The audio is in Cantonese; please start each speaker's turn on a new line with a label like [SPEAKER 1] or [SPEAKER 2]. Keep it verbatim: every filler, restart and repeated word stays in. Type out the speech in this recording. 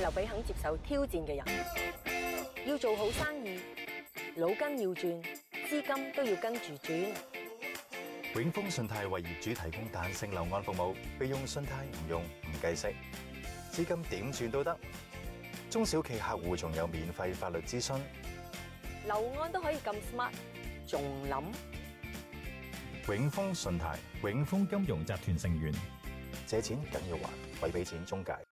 [SPEAKER 1] 係留俾肯接受挑戰嘅人。要做好生意，腦筋要轉，資金都要跟住轉。
[SPEAKER 2] 永豐信貸為業主提供彈性樓按服務，備用信貸唔用唔計息，資金點轉都得。中小企客戶仲有免費法律諮詢，
[SPEAKER 1] 樓按都可以咁 smart，仲諗？
[SPEAKER 2] 永豐信貸，
[SPEAKER 3] 永豐金融集團成員。
[SPEAKER 2] 借錢緊要還，咪俾錢中介。